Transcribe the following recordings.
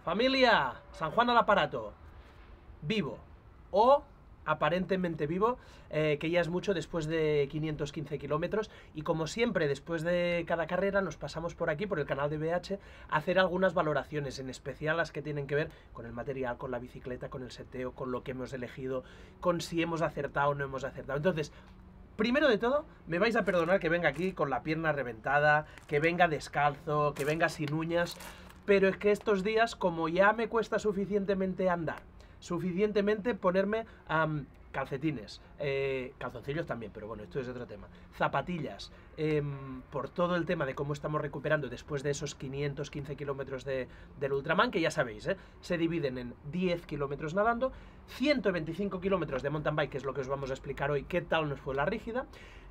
Familia, San Juan al aparato, vivo o aparentemente vivo, que ya es mucho después de 515 kilómetros, y como siempre después de cada carrera nos pasamos por aquí, por el canal de BH, a hacer algunas valoraciones, en especial las que tienen que ver con el material, con la bicicleta, con el seteo, con lo que hemos elegido, con si hemos acertado o no hemos acertado. Entonces, primero de todo, me vais a perdonar que venga aquí con la pierna reventada, que venga descalzo, que venga sin uñas, pero es que estos días, como ya me cuesta suficientemente andar, suficientemente ponerme calcetines, calzoncillos también, pero bueno, esto es otro tema, zapatillas, por todo el tema de cómo estamos recuperando después de esos 515 kilómetros del Ultraman, que ya sabéis, se dividen en 10 kilómetros nadando, 125 kilómetros de mountain bike, que es lo que os vamos a explicar hoy, qué tal nos fue la rígida,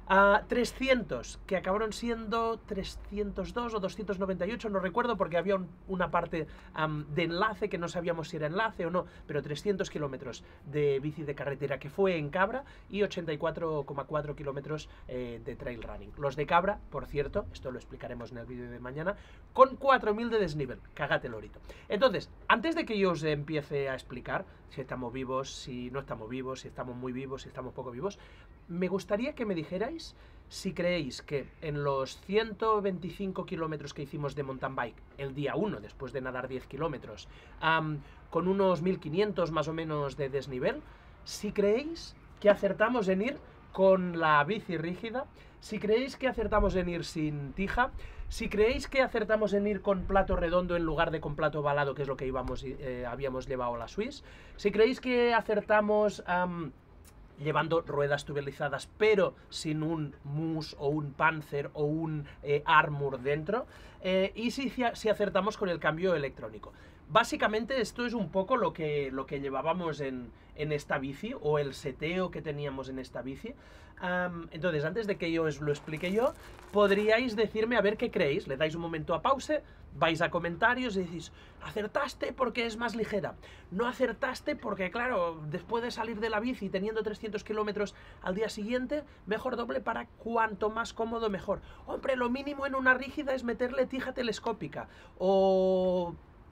300, que acabaron siendo 302 o 298, no recuerdo, porque había una parte de enlace que no sabíamos si era enlace o no, pero 300 kilómetros de bici de carretera, que fue en Cabra, y 84,4 kilómetros de trail running. Los de Cabra, por cierto, esto lo explicaremos en el vídeo de mañana, con 4000 de desnivel, cágate lorito. Entonces, antes de que yo os empiece a explicar si estamos vivos, si no estamos vivos, si estamos muy vivos, si estamos poco vivos, me gustaría que me dijerais si creéis que en los 125 kilómetros que hicimos de mountain bike el día 1, después de nadar 10 kilómetros, con unos 1500 más o menos de desnivel, si creéis que acertamos en ir con la bici rígida, si creéis que acertamos en ir sin tija, si creéis que acertamos en ir con plato redondo en lugar de con plato ovalado, que es lo que habíamos llevado a la Swiss, si creéis que acertamos llevando ruedas tubelizadas pero sin un Moose o un Panzer o un Armour dentro, y si acertamos con el cambio electrónico. Básicamente esto es un poco lo que llevábamos en esta bici, o el seteo que teníamos en esta bici. Entonces, antes de que yo os lo explique yo, podríais decirme a ver qué creéis. Le dais un momento a pause, vais a comentarios y decís, acertaste porque es más ligera, no acertaste porque, claro, después de salir de la bici teniendo 300 kilómetros al día siguiente, mejor doble para cuanto más cómodo mejor. Hombre, lo mínimo en una rígida es meterle tija telescópica, o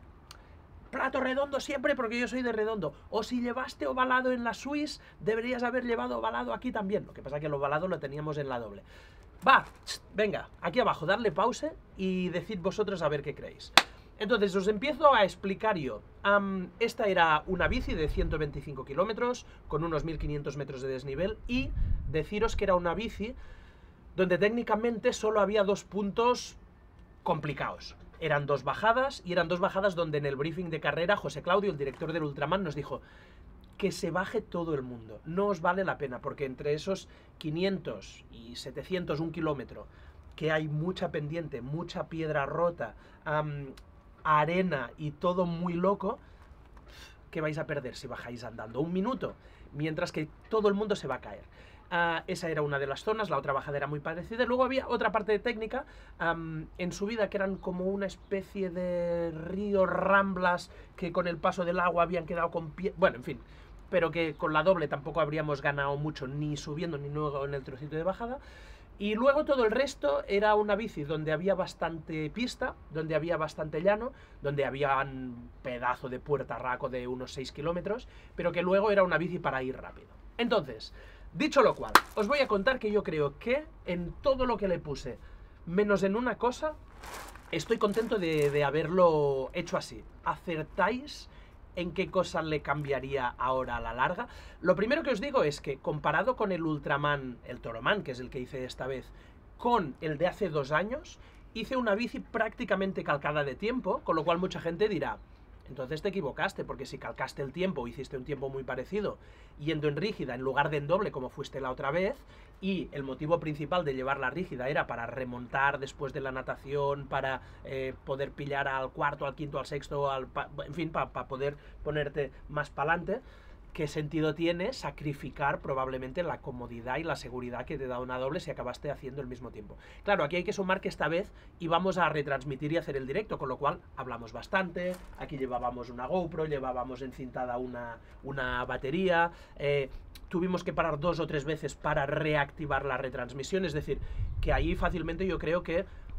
plato redondo siempre porque yo soy de redondo, o si llevaste ovalado en la Swiss, deberías haber llevado ovalado aquí también. Lo que pasa es que el ovalado lo teníamos en la doble. Va, venga, aquí abajo, darle pause y decid vosotros a ver qué creéis. Entonces, os empiezo a explicar yo. Esta era una bici de 125 kilómetros, con unos 1500 metros de desnivel, y deciros que era una bici donde técnicamente solo había dos puntos complicados. Eran dos bajadas, y eran dos bajadas donde en el briefing de carrera José Claudio, el director del Ultraman, nos dijo que se baje todo el mundo, no os vale la pena, porque entre esos 500 y 700, un kilómetro, que hay mucha pendiente, mucha piedra rota, arena y todo muy loco, ¿qué vais a perder si bajáis andando? Un minuto, mientras que todo el mundo se va a caer. Esa era una de las zonas, la otra bajada era muy parecida. Luego había otra parte de técnica en subida, que eran como una especie de río, ramblas, que con el paso del agua habían quedado con pie... Bueno, en fin, pero que con la doble tampoco habríamos ganado mucho, ni subiendo ni luego en el trocito de bajada. Y luego todo el resto era una bici donde había bastante pista, donde había bastante llano, donde había un pedazo de puertarraco de unos 6 kilómetros, pero que luego era una bici para ir rápido. Entonces, dicho lo cual, os voy a contar que yo creo que en todo lo que le puse, menos en una cosa, estoy contento de haberlo hecho así. ¿Acertáis en qué cosa le cambiaría ahora a la larga? Lo primero que os digo es que, comparado con el Ultraman, el Toroman, que es el que hice esta vez, con el de hace 2 años, hice una bici prácticamente calcada de tiempo, con lo cual mucha gente dirá, entonces te equivocaste, porque si calcaste el tiempo o hiciste un tiempo muy parecido yendo en rígida en lugar de en doble como fuiste la otra vez, y el motivo principal de llevar la rígida era para remontar después de la natación, para poder pillar al cuarto, al quinto, al sexto, en fin, para poder ponerte más para adelante, ¿qué sentido tiene sacrificar probablemente la comodidad y la seguridad que te da una doble si acabaste haciendo el mismo tiempo? Claro, aquí hay que sumar que esta vez íbamos a retransmitir y hacer el directo, con lo cual hablamos bastante, aquí llevábamos una GoPro, llevábamos encintada una batería, tuvimos que parar 2 o 3 veces para reactivar la retransmisión, es decir, que ahí fácilmente yo creo que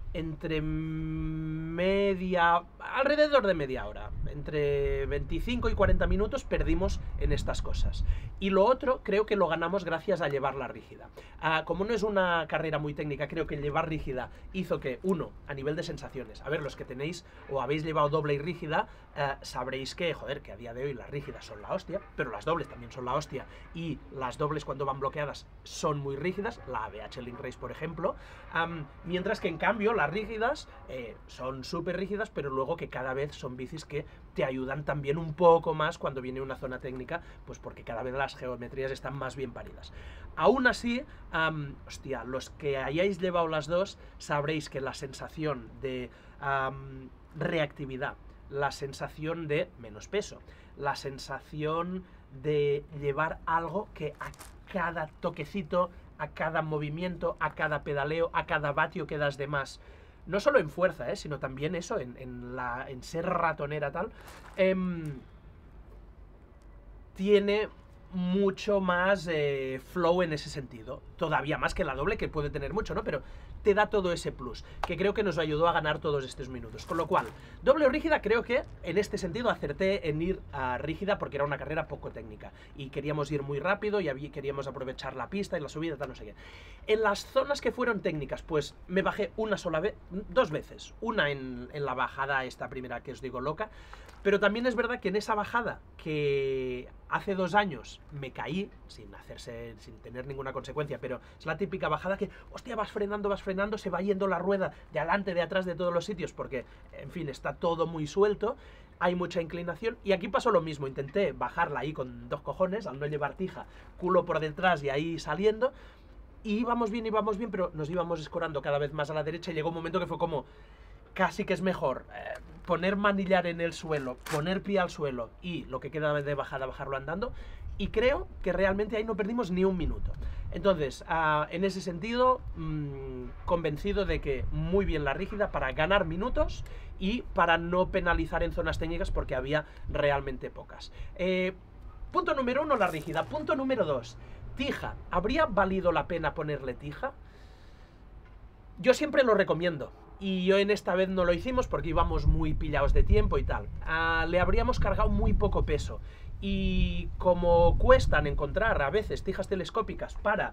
entre media, alrededor de media hora, entre 25 y 40 minutos perdimos en estas cosas. Y lo otro creo que lo ganamos gracias a llevarla rígida. Como no es una carrera muy técnica, creo que llevar rígida hizo que, uno, a nivel de sensaciones, a ver, los que tenéis o habéis llevado doble y rígida, sabréis que, joder, que a día de hoy las rígidas son la hostia, pero las dobles también son la hostia, y las dobles cuando van bloqueadas son muy rígidas, la ABH Link Race por ejemplo, mientras que en cambio las rígidas son súper rígidas, pero luego que cada vez son bicis que te ayudan también un poco más cuando viene una zona técnica, pues porque cada vez las geometrías están más bien paridas. Aún así, hostia, los que hayáis llevado las dos sabréis que la sensación de reactividad, la sensación de menos peso, la sensación de llevar algo que a cada toquecito, a cada movimiento, a cada pedaleo, a cada vatio que das de más, no solo en fuerza, sino también eso, en ser ratonera tal, tiene mucho más flow en ese sentido. Todavía más que la doble, que puede tener mucho, ¿no? Pero te da todo ese plus, que creo que nos ayudó a ganar todos estos minutos. Con lo cual, doble o rígida, creo que en este sentido acerté en ir a rígida porque era una carrera poco técnica. Y queríamos ir muy rápido y queríamos aprovechar la pista y la subida, tal, no sé qué. En las zonas que fueron técnicas, pues me bajé una sola vez, dos veces. Una en la bajada esta primera que os digo loca. Pero también es verdad que en esa bajada, que hace 2 años me caí, sin tener ninguna consecuencia, pero es la típica bajada que, hostia, vas frenando, se va yendo la rueda de adelante, de atrás, de todos los sitios, porque, en fin, está todo muy suelto, hay mucha inclinación, y aquí pasó lo mismo, intenté bajarla ahí con 2 cojones, al no llevar tija, culo por detrás y ahí saliendo, y íbamos bien, pero nos íbamos escorando cada vez más a la derecha, y llegó un momento que fue como, casi que es mejor poner manillar en el suelo, poner pie al suelo y lo que queda de bajada, bajarlo andando. Y creo que realmente ahí no perdimos ni un minuto. Entonces, en ese sentido, convencido de que muy bien la rígida para ganar minutos y para no penalizar en zonas técnicas porque había realmente pocas. Punto número 1, la rígida. Punto número 2, tija. ¿Habría valido la pena ponerle tija? Yo siempre lo recomiendo. Y yo en esta vez no lo hicimos porque íbamos muy pillados de tiempo y tal. Le habríamos cargado muy poco peso. Y como cuestan encontrar a veces tijas telescópicas para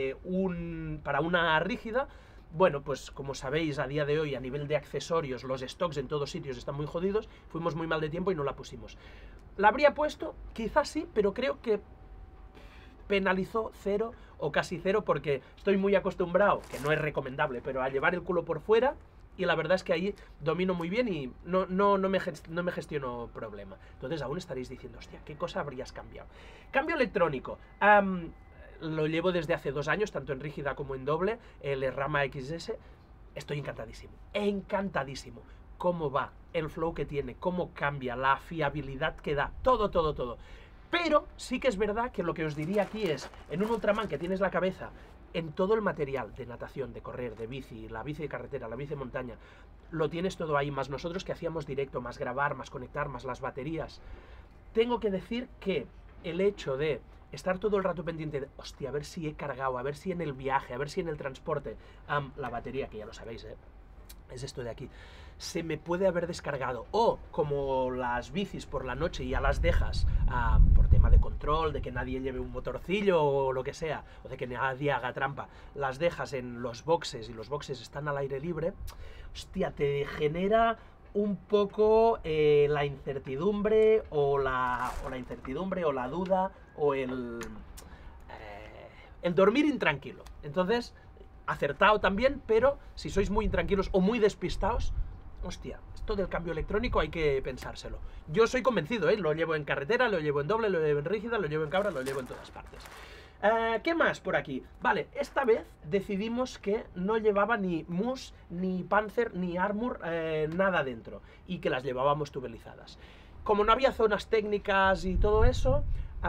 una rígida, bueno, pues como sabéis, a día de hoy a nivel de accesorios los stocks en todos sitios están muy jodidos, fuimos muy mal de tiempo y no la pusimos. ¿La habría puesto? Quizás sí, pero creo que penalizó 0 o casi 0 porque estoy muy acostumbrado, que no es recomendable, pero a llevar el culo por fuera, y la verdad es que ahí domino muy bien y no me gestiono problema. Entonces aún estaréis diciendo, hostia, ¿qué cosa habrías cambiado? Cambio electrónico. Lo llevo desde hace 2 años, tanto en rígida como en doble, el Rama XS. Estoy encantadísimo, encantadísimo. Cómo va, el flow que tiene, cómo cambia, la fiabilidad que da, todo. Pero sí que es verdad que lo que os diría aquí es, en un Ultraman que tienes la cabeza en todo el material de natación, de correr, de bici, la bici de carretera, la bici de montaña, lo tienes todo ahí, más nosotros que hacíamos directo, más grabar, más conectar, más las baterías. Tengo que decir que el hecho de estar todo el rato pendiente de, hostia, a ver si he cargado, a ver si en el viaje, a ver si en el transporte, la batería, que ya lo sabéis, es esto de aquí, se me puede haber descargado, o como las bicis por la noche ya las dejas por tema de control, de que nadie lleve un motorcillo o lo que sea, o de que nadie haga trampa, las dejas en los boxes y los boxes están al aire libre, hostia, te genera un poco la incertidumbre o la duda o el dormir intranquilo. Entonces, acertado también, pero si sois muy intranquilos o muy despistados, hostia, esto del cambio electrónico hay que pensárselo. Yo soy convencido, lo llevo en carretera, lo llevo en doble, lo llevo en rígida, lo llevo en cabra, lo llevo en todas partes. ¿Qué más por aquí? Vale, esta vez decidimos que no llevaba ni Moose, ni Panzer, ni Armour, nada dentro, y que las llevábamos tubelizadas. Como no había zonas técnicas y todo eso,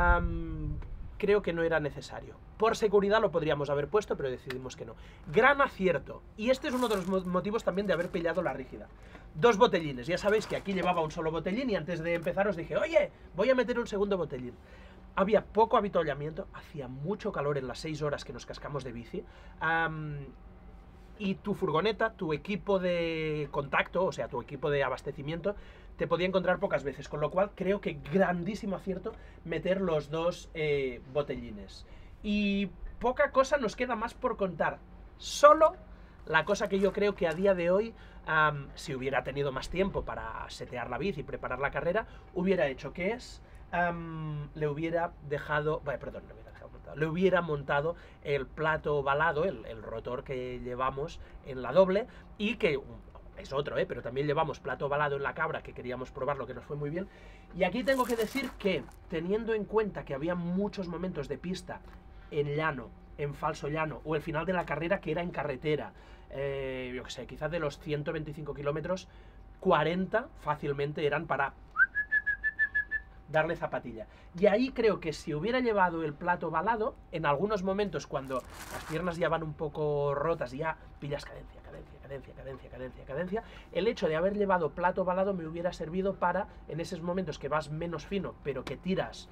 creo que no era necesario. Por seguridad lo podríamos haber puesto, pero decidimos que no. Gran acierto. Y este es uno de los motivos también de haber pillado la rígida. 2 botellines. Ya sabéis que aquí llevaba un solo botellín y antes de empezar os dije, oye, voy a meter un segundo botellín. Había poco avituallamiento, hacía mucho calor en las 6 horas que nos cascamos de bici. y tu furgoneta, tu equipo de contacto, o sea, tu equipo de abastecimiento, te podía encontrar pocas veces, con lo cual creo que grandísimo acierto meter los dos botellines. Y poca cosa nos queda más por contar, solo la cosa que yo creo que a día de hoy, si hubiera tenido más tiempo para setear la bici y preparar la carrera, hubiera hecho, que es, le hubiera dejado, perdón, le hubiera montado el plato ovalado, el rotor que llevamos en la doble, y que es otro, pero también llevamos plato ovalado en la Cabra, que queríamos probarlo, que nos fue muy bien. Y aquí tengo que decir que, teniendo en cuenta que había muchos momentos de pista en llano, en falso llano, o el final de la carrera que era en carretera, yo que sé, quizás de los 125 kilómetros, 40 fácilmente eran para darle zapatilla. Y ahí creo que si hubiera llevado el plato ovalado, en algunos momentos cuando las piernas ya van un poco rotas y ya pillas cadencia, el hecho de haber llevado plato ovalado me hubiera servido para, en esos momentos que vas menos fino, pero que tiras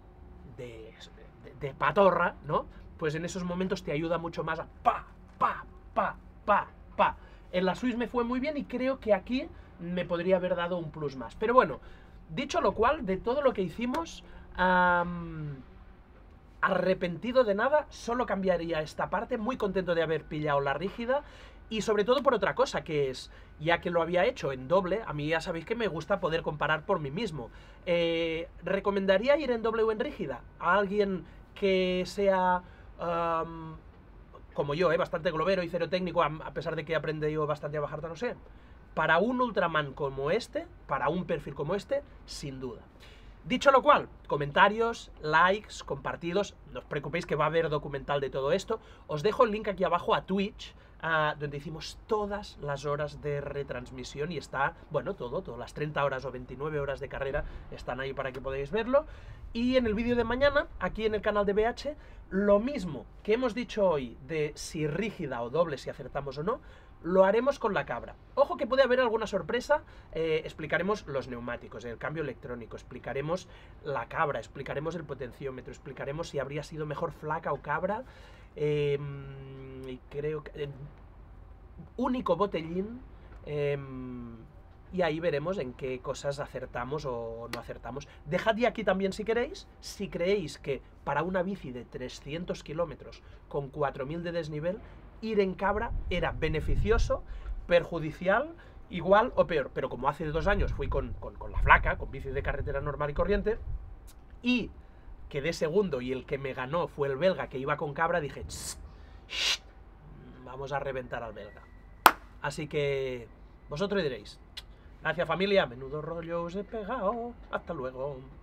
de patorra, ¿no? Pues en esos momentos te ayuda mucho más a pa. En la Swiss me fue muy bien y creo que aquí me podría haber dado un plus más. Pero bueno, dicho lo cual, de todo lo que hicimos, arrepentido de nada, solo cambiaría esta parte, muy contento de haber pillado la rígida, y sobre todo por otra cosa, que es, ya que lo había hecho en doble, a mí ya sabéis que me gusta poder comparar por mí mismo. ¿Recomendaría ir en doble o en rígida? A alguien que sea, como yo, bastante globero y cero técnico, a pesar de que he aprendido bastante a bajar, no sé. Para un Ultraman como este, para un perfil como este, sin duda. Dicho lo cual, comentarios, likes, compartidos, no os preocupéis que va a haber documental de todo esto. Os dejo el link aquí abajo a Twitch, donde hicimos todas las horas de retransmisión y está, bueno, todas las 30 horas o 29 horas de carrera están ahí para que podáis verlo. Y en el vídeo de mañana, aquí en el canal de BH, lo mismo que hemos dicho hoy de si rígida o doble, si acertamos o no, lo haremos con la Cabra. Ojo que puede haber alguna sorpresa, explicaremos los neumáticos, el cambio electrónico, explicaremos la Cabra, explicaremos el potenciómetro, explicaremos si habría sido mejor flaca o Cabra, y creo que único botellín, y ahí veremos en qué cosas acertamos o no acertamos. Dejad ya aquí también si queréis, si creéis que para una bici de 300 kilómetros con 4000 de desnivel, ir en Cabra era beneficioso, perjudicial, igual o peor. Pero como hace 2 años fui con la flaca, con bici de carretera normal y corriente, y quedé segundo y el que me ganó fue el belga que iba con Cabra, dije, vamos a reventar al belga. Así que vosotros diréis, gracias familia, menudo rollo os he pegado, hasta luego.